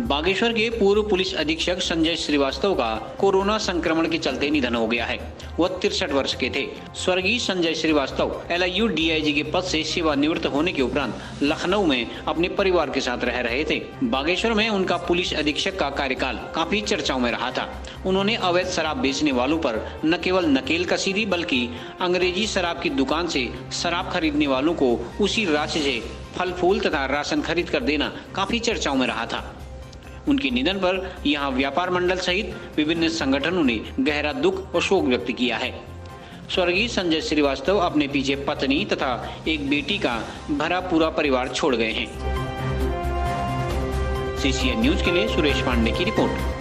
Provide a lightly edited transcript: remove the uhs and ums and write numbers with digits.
बागेश्वर के पूर्व पुलिस अधीक्षक संजय श्रीवास्तव का कोरोना संक्रमण के चलते निधन हो गया है। वह 63 वर्ष के थे। स्वर्गीय संजय श्रीवास्तव LIU DIG के पद से सेवानिवृत्त होने के उपरांत लखनऊ में अपने परिवार के साथ रह रहे थे। बागेश्वर में उनका पुलिस अधीक्षक का कार्यकाल काफी चर्चाओं में रहा था। उन्होंने अवैध शराब बेचने वालों पर न केवल नकेल कसी थी, बल्कि अंग्रेजी शराब की दुकान से शराब खरीदने वालों को उसी राशि से फल फूल तथा राशन खरीद कर देना काफी चर्चाओं में रहा था। उनके निधन पर यहां व्यापार मंडल सहित विभिन्न संगठनों ने गहरा दुख और शोक व्यक्त किया है। स्वर्गीय संजय श्रीवास्तव अपने पीछे पत्नी तथा एक बेटी का भरा पूरा परिवार छोड़ गए हैं। CCN न्यूज के लिए सुरेश पांडे की रिपोर्ट।